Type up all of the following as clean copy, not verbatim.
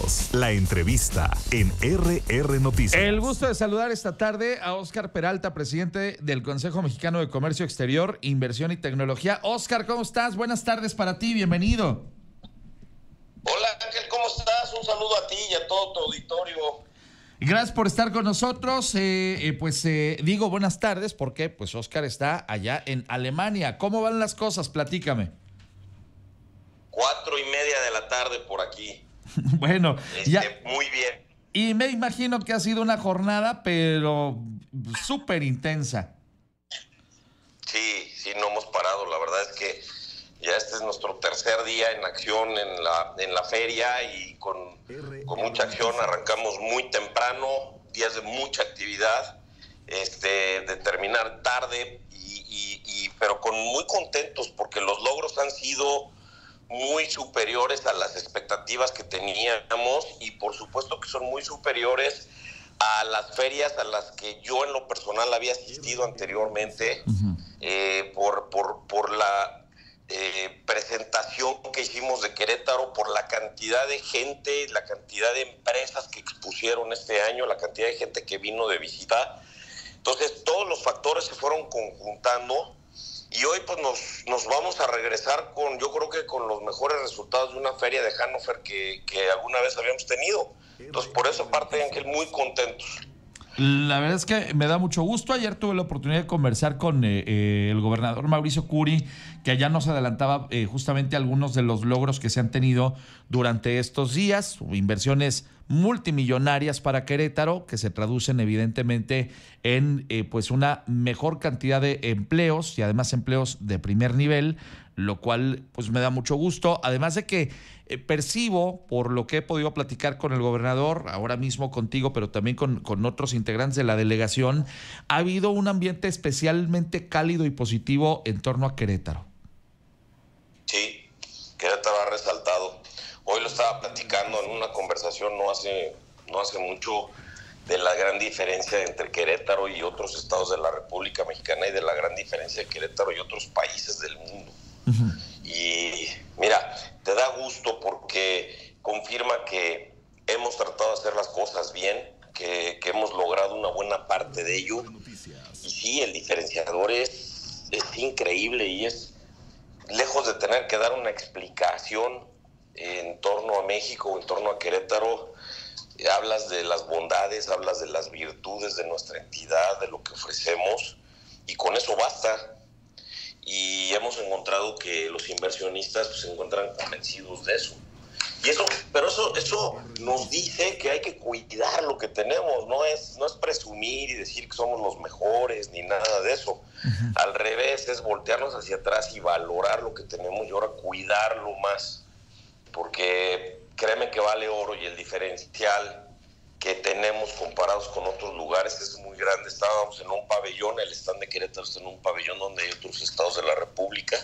Negocios. La entrevista en RR Noticias. El gusto de saludar esta tarde a Óscar Peralta, presidente del Consejo Mexicano de Comercio Exterior, Inversión y Tecnología. Óscar, ¿cómo estás? Buenas tardes para ti, bienvenido. Hola Ángel, ¿cómo estás? Un saludo a ti y a todo tu auditorio. Gracias por estar con nosotros. Digo buenas tardes porque pues Óscar está allá en Alemania. ¿Cómo van las cosas? Platícame. 4:30 de la tarde por aquí. Bueno, ya. Muy bien. Y me imagino que ha sido una jornada, pero súper intensa. Sí, no hemos parado. La verdad es que ya este es nuestro tercer día en acción en la feria y con mucha acción. Arrancamos muy temprano, días de mucha actividad, de terminar tarde, pero muy contentos porque los logros han sido muy superiores a las expectativas que teníamos y por supuesto que son muy superiores a las ferias a las que yo en lo personal había asistido anteriormente. Por la presentación que hicimos de Querétaro, por la cantidad de gente, la cantidad de empresas que expusieron este año, la cantidad de gente que vino de visita. Entonces todos los factores se fueron conjuntando y hoy pues nos vamos a regresar yo creo que con los mejores resultados de una feria de Hannover que alguna vez habíamos tenido. Entonces por esa parte, Ángel, muy contentos. La verdad es que me da mucho gusto. Ayer tuve la oportunidad de conversar con el gobernador Mauricio Curi, que allá nos adelantaba justamente algunos de los logros que se han tenido durante estos días, inversiones multimillonarias para Querétaro, que se traducen evidentemente en pues una mejor cantidad de empleos y además empleos de primer nivel, lo cual pues me da mucho gusto, además de que percibo, por lo que he podido platicar con el gobernador, ahora mismo contigo, pero también con otros integrantes de la delegación, ha habido un ambiente especialmente cálido y positivo en torno a Querétaro. Sí, Querétaro ha resaltado. Hoy lo estaba platicando en una conversación no hace mucho de la gran diferencia entre Querétaro y otros estados de la República Mexicana y de la gran diferencia de Querétaro y otros países del mundo. Uh-huh. Y mira, te da gusto porque confirma que hemos tratado de hacer las cosas bien, que hemos logrado una buena parte de ello. Y sí, el diferenciador es increíble y es lejos de tener que dar una explicación en torno a México o en torno a Querétaro. Hablas de las bondades, hablas de las virtudes de nuestra entidad, de lo que ofrecemos, y con eso basta. Y hemos encontrado que los inversionistas pues, se encuentran convencidos de eso. Pero eso nos dice que hay que cuidar lo que tenemos, no es presumir y decir que somos los mejores ni nada de eso. Uh-huh. Al revés, es voltearnos hacia atrás y valorar lo que tenemos y ahora cuidarlo más, porque créeme que vale oro y el diferencial que tenemos comparados con otros lugares es muy grande. Estábamos en un pabellón, el stand de Querétaro está en un pabellón donde hay otros estados de la República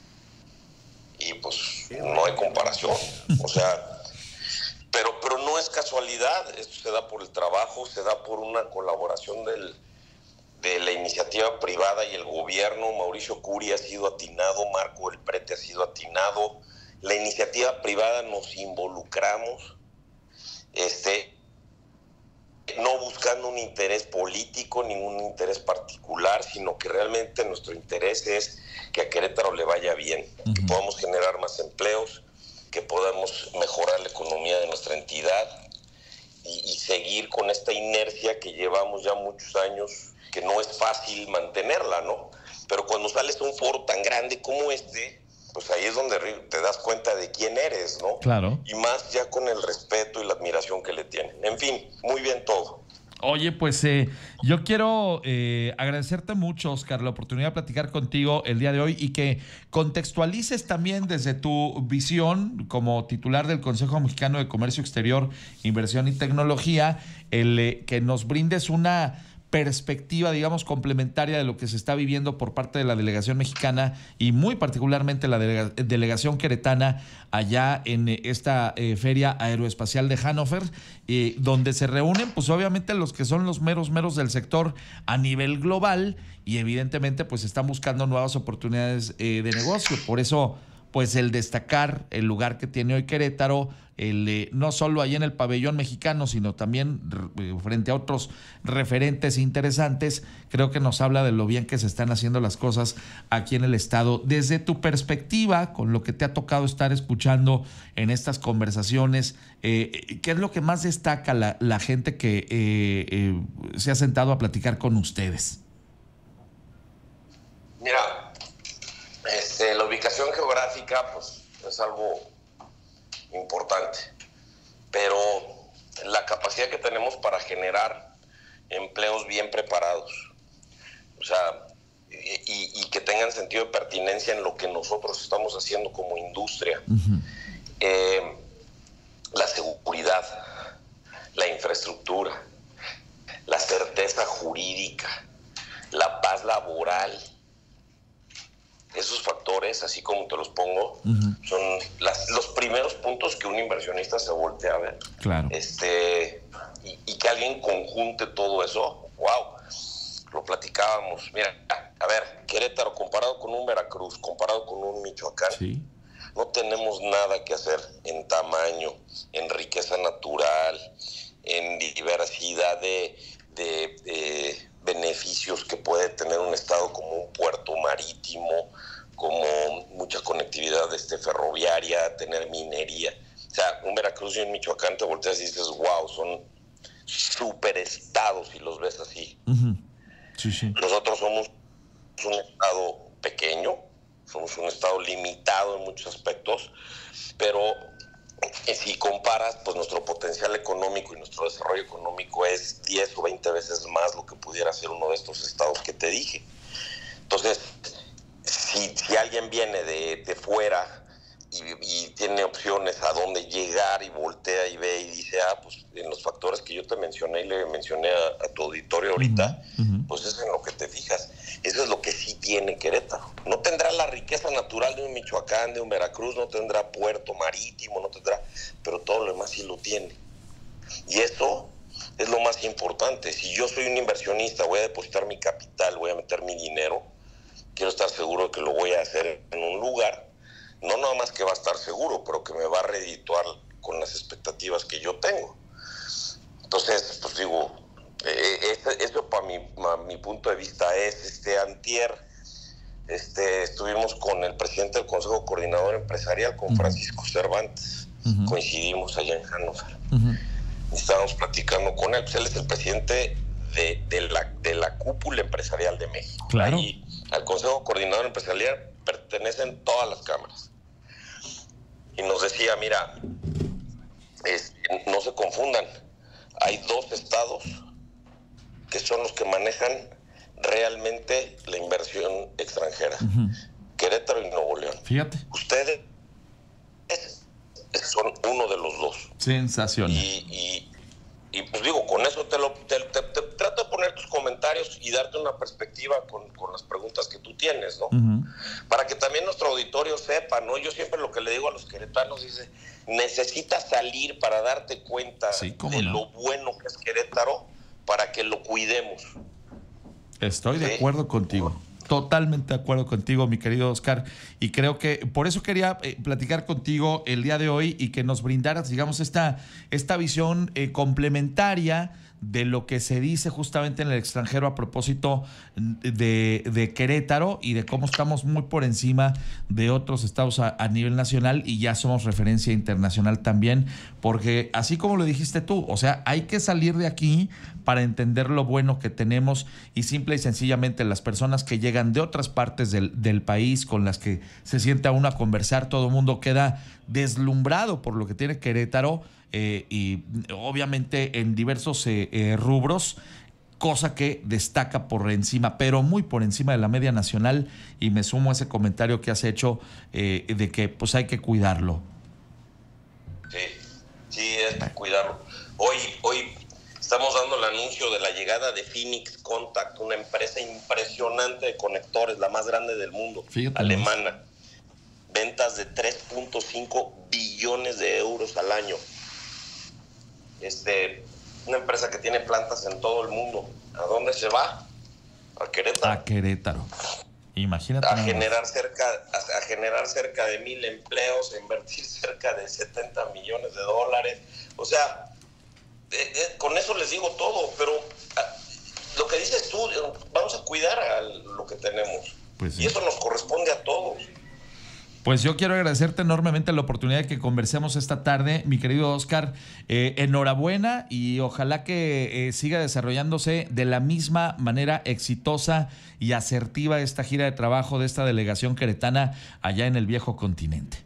y pues no hay comparación, o sea, pero no es casualidad, esto se da por el trabajo, se da por una colaboración de la iniciativa privada y el gobierno. Mauricio Curi ha sido atinado, Marco del Prete ha sido atinado, la iniciativa privada nos involucramos, no buscando un interés político, ningún interés particular, sino que realmente nuestro interés es que a Querétaro le vaya bien, uh-huh, que podamos generar más empleos, que podamos mejorar la economía de nuestra entidad y seguir con esta inercia que llevamos ya muchos años, que no es fácil mantenerla, ¿no? Pero cuando sales a un foro tan grande como pues ahí es donde te das cuenta de quién eres, ¿no? Claro. Y más ya con el respeto y la admiración que le tienen. En fin, muy bien todo. Oye, pues yo quiero agradecerte mucho, Óscar, la oportunidad de platicar contigo el día de hoy y que contextualices también desde tu visión como titular del Consejo Mexicano de Comercio Exterior, Inversión y Tecnología, que nos brindes una perspectiva, digamos, complementaria de lo que se está viviendo por parte de la delegación mexicana y muy particularmente la delegación queretana allá en esta Feria Aeroespacial de Hannover, donde se reúnen pues obviamente los que son los meros del sector a nivel global y evidentemente pues están buscando nuevas oportunidades de negocio. Por eso pues el destacar el lugar que tiene hoy Querétaro no solo ahí en el pabellón mexicano, sino también frente a otros referentes interesantes, creo que nos habla de lo bien que se están haciendo las cosas aquí en el estado. Desde tu perspectiva, con lo que te ha tocado estar escuchando en estas conversaciones, ¿qué es lo que más destaca la gente que se ha sentado a platicar con ustedes? Mira, la ubicación geográfica pues es algo importante, pero la capacidad que tenemos para generar empleos bien preparados, o sea, y que tengan sentido de pertinencia en lo que nosotros estamos haciendo como industria. Uh-huh. La seguridad, la infraestructura, la certeza jurídica, la paz laboral. Esos factores, así como te los pongo, uh-huh, son los primeros puntos que un inversionista se voltea a ver. Claro. Y que alguien conjunte todo eso, wow, lo platicábamos. Mira, a ver, Querétaro comparado con un Veracruz, comparado con un Michoacán, sí, no tenemos nada que hacer en tamaño, en riqueza natural, en diversidad de beneficios que puede tener un estado como un puerto marítimo, como mucha conectividad ferroviaria, tener minería. O sea, un Veracruz y un Michoacán te volteas y dices, wow, son superestados y los ves así. Uh-huh. Sí, sí. Nosotros somos un estado pequeño, somos un estado limitado en muchos aspectos, pero si comparas, pues nuestro potencial económico y nuestro desarrollo económico es 10 o 20 veces más lo que pudiera ser uno de estos estados que te dije. Entonces, si alguien viene de fuera y tiene opciones a dónde llegar y voltea y ve y dice, pues en los factores que yo te mencioné y le mencioné a tu auditorio ahorita, uh-huh, pues es en lo que te fijas. Eso es lo que sí tiene Querétaro. No tendrá la riqueza natural de un Michoacán, de un Veracruz, no tendrá puerto marítimo, no tendrá, pero todo lo demás sí lo tiene. Y eso es lo más importante. Si yo soy un inversionista, voy a depositar mi capital, voy a meter mi dinero, quiero estar seguro de que lo voy a hacer en un lugar, no nada más que va a estar seguro, pero que me va a redituar con las expectativas que yo tengo. Entonces, pues digo, eso para mi punto de vista es, antier, estuvimos con el presidente del Consejo Coordinador Empresarial, con Francisco Cervantes, uh-huh, coincidimos allá en Hannover, uh-huh, y estábamos platicando con él, pues él es el presidente de la cúpula empresarial de México. Claro. Ahí, al Consejo Coordinador Empresarial pertenecen todas las cámaras. Y nos decía, mira, no se confundan, hay 2 estados que son los que manejan realmente la inversión extranjera, uh-huh, Querétaro y Nuevo León. Fíjate. Ustedes son uno de los 2. Sensacional. Y pues digo, con eso te trato de poner tus comentarios y darte una perspectiva con las preguntas que tú tienes, ¿no? Uh-huh. Para que también nuestro auditorio sepa, ¿no? Yo siempre lo que le digo a los queretanos dice, necesitas salir para darte cuenta de lo bueno que es Querétaro para que lo cuidemos. Estoy de acuerdo contigo. Totalmente de acuerdo contigo, mi querido Oscar, y creo que por eso quería platicar contigo el día de hoy y que nos brindaras, digamos, esta visión complementaria de lo que se dice justamente en el extranjero a propósito de Querétaro y de cómo estamos muy por encima de otros estados a nivel nacional y ya somos referencia internacional también, porque así como lo dijiste tú, o sea, hay que salir de aquí para entender lo bueno que tenemos y simple y sencillamente las personas que llegan de otras partes del país con las que se sienta uno a conversar, todo el mundo queda deslumbrado por lo que tiene Querétaro y obviamente en diversos rubros, cosa que destaca por encima, pero muy por encima de la media nacional, y me sumo a ese comentario que has hecho de que pues hay que cuidarlo. Sí, hay que cuidarlo. Hoy estamos dando el anuncio de la llegada de Phoenix Contact, una empresa impresionante de conectores, la más grande del mundo, fíjate, alemana. Ventas de 3.5 billones de euros al año. Una empresa que tiene plantas en todo el mundo. ¿A dónde se va? A Querétaro. A Querétaro. Imagínate. A generar cerca de 1,000 empleos, a invertir cerca de 70 millones de dólares. O sea, con eso les digo todo, pero lo que dices tú, vamos a cuidar a lo que tenemos. Pues sí. Y eso nos corresponde a todos. Pues yo quiero agradecerte enormemente la oportunidad de que conversemos esta tarde, mi querido Óscar. Enhorabuena y ojalá que siga desarrollándose de la misma manera exitosa y asertiva esta gira de trabajo de esta delegación queretana allá en el viejo continente.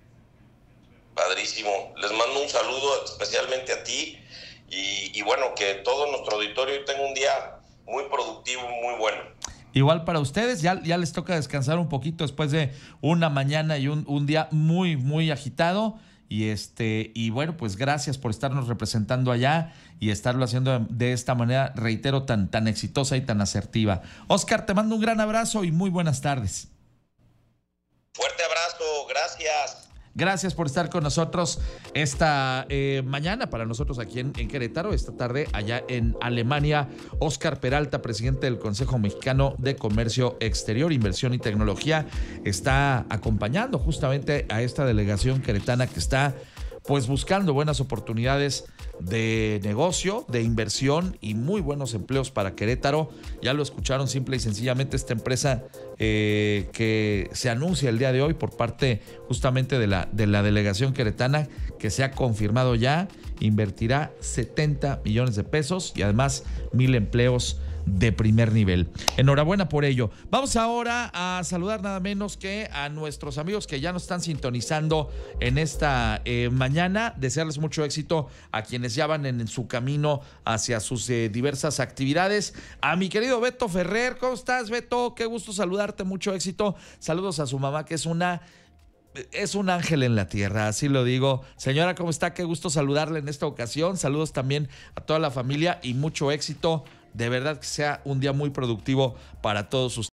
Padrísimo. Les mando un saludo especialmente a ti y bueno, que todo nuestro auditorio tenga un día muy productivo, muy bueno. Igual para ustedes, ya les toca descansar un poquito después de una mañana y un día muy, muy agitado. Y bueno, pues gracias por estarnos representando allá y estarlo haciendo de esta manera, reitero, tan exitosa y tan asertiva. Óscar, te mando un gran abrazo y muy buenas tardes. Fuerte abrazo, gracias. Gracias por estar con nosotros esta mañana, para nosotros aquí en Querétaro, esta tarde allá en Alemania. Óscar Peralta, presidente del Consejo Mexicano de Comercio Exterior, Inversión y Tecnología, está acompañando justamente a esta delegación queretana que está pues buscando buenas oportunidades de negocio, de inversión y muy buenos empleos para Querétaro. Ya lo escucharon, simple y sencillamente esta empresa que se anuncia el día de hoy por parte justamente de la delegación queretana, que se ha confirmado ya, invertirá 70 millones de pesos y además 1,000 empleos de primer nivel. Enhorabuena por ello. Vamos ahora a saludar nada menos que a nuestros amigos que ya nos están sintonizando en esta mañana. Desearles mucho éxito a quienes ya van en su camino hacia sus diversas actividades. A mi querido Beto Ferrer, ¿cómo estás, Beto? Qué gusto saludarte, mucho éxito. Saludos a su mamá, que es un ángel en la tierra, así lo digo. Señora, ¿cómo está? Qué gusto saludarle en esta ocasión. Saludos también a toda la familia y mucho éxito. De verdad que sea un día muy productivo para todos ustedes.